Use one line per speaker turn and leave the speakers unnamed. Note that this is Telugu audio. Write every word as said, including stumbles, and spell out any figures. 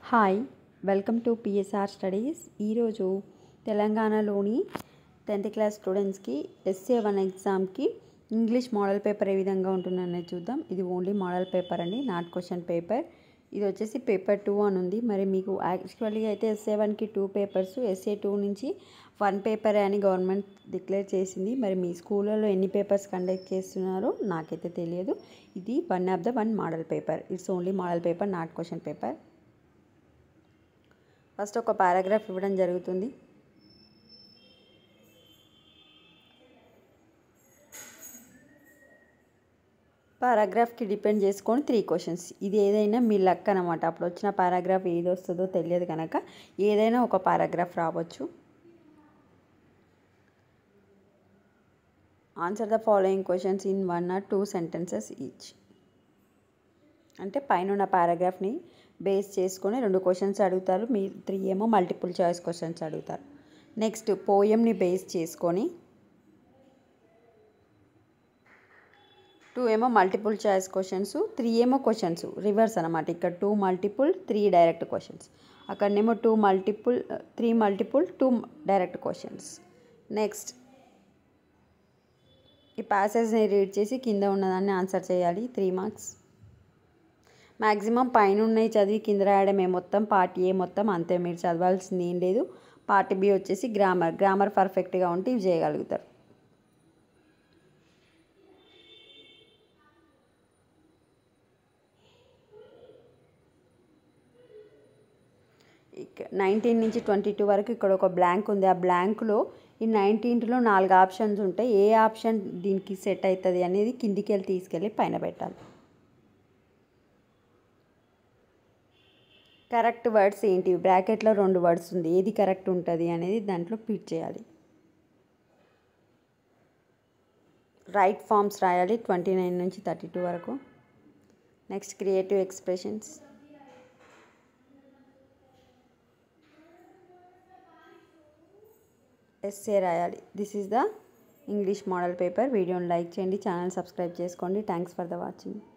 Hi welcome to PSR studies. ఈరోజు తెలంగాణలోని టెన్త్ క్లాస్ స్టూడెంట్స్కి ఎస్ఏ వన్ ఎగ్జామ్కి ఇంగ్లీష్ మోడల్ పేపర్ ఏ విధంగా ఉంటుందనేది చూద్దాం. ఇది ఓన్లీ మోడల్ పేపర్ అండి, నాట్ క్వశ్చన్ పేపర్. ఇది వచ్చేసి పేపర్ టూ అని ఉంది. మరి మీకు యాక్చువల్గా అయితే ఎస్ఏ వన్కి టూ పేపర్స్, ఎస్ఏ టూ నుంచి వన్ పేపరే అని గవర్నమెంట్ డిక్లేర్ చేసింది. మరి మీ స్కూళ్ళలో ఎన్ని పేపర్స్ కండక్ట్ చేస్తున్నారో నాకైతే తెలియదు. ఇది one of the one model paper. It's only model paper, not question paper. First ఒక పారాగ్రాఫ్ ఇవ్వడం జరుగుతుంది. పారాగ్రాఫ్కి డిపెండ్ చేసుకొని త్రీ క్వశ్చన్స్. ఇది ఏదైనా మీ లక్ అనమాట. అప్పుడు వచ్చిన పారాగ్రాఫ్ ఏది వస్తుందో తెలియదు కనుక ఏదైనా ఒక పారాగ్రాఫ్ రావచ్చు. Answer the following questions in one or two sentences each. అంటే పైన ఉన్న పారాగ్రాఫ్ని బేస్ చేసుకొని రెండు క్వశ్చన్స్ అడుగుతారు. మీ త్రీ ఏమో మల్టిపుల్ చాయిస్ క్వశ్చన్స్ అడుగుతారు. నెక్స్ట్ పోయంని బేస్ చేసుకొని టూ ఏమో మల్టిపుల్ చాయిస్ క్వశ్చన్స్, త్రీ ఏమో క్వశ్చన్స్ రివర్స్ అనమాట. ఇక్కడ two multiple, three direct questions. అక్కడనేమో two multiple, three multiple, two direct questions. Next ఈ ప్యాసేజ్ని రీడ్ చేసి కింద ఉన్నదాన్ని ఆన్సర్ చేయాలి. Three marks. మ్యాక్సిమం పైన ఉన్నాయి చదివి కింద రాయడమే మొత్తం. పార్ట్ ఏ మొత్తం అంతే, మీరు చదవాల్సింది ఏం లేదు. పార్ట్ బి వచ్చేసి గ్రామర్. గ్రామర్ పర్ఫెక్ట్గా ఉంటే ఇవి చేయగలుగుతారు. నైన్టీన్ నుంచి ట్వంటీ టూ వరకు ఇక్కడ ఒక బ్లాంక్ ఉంది. ఆ బ్లాంక్లో ఈ నైన్టీన్లో నాలుగు ఆప్షన్స్ ఉంటాయి. ఏ ఆప్షన్ దీనికి సెట్ అవుతుంది అనేది కిందికి వెళ్ళి తీసుకెళ్ళి పైన పెట్టాలి. కరెక్ట్ వర్డ్స్ ఏంటి? బ్రాకెట్లో రెండు వర్డ్స్ ఉంది, ఏది కరెక్ట్ ఉంటుంది అనేది దాంట్లో ఫిట్ చేయాలి. రైట్ ఫార్మ్స్ రాయాలి ట్వంటీ నైన్ నుంచి థర్టీ టూ వరకు. Next creative expressions. ఎస్సే రాయాలి. This is the English model paper. వీడియోని లైక్ చేయండి, ఛానల్ సబ్స్క్రైబ్ చేసుకోండి. Thanks for the watching.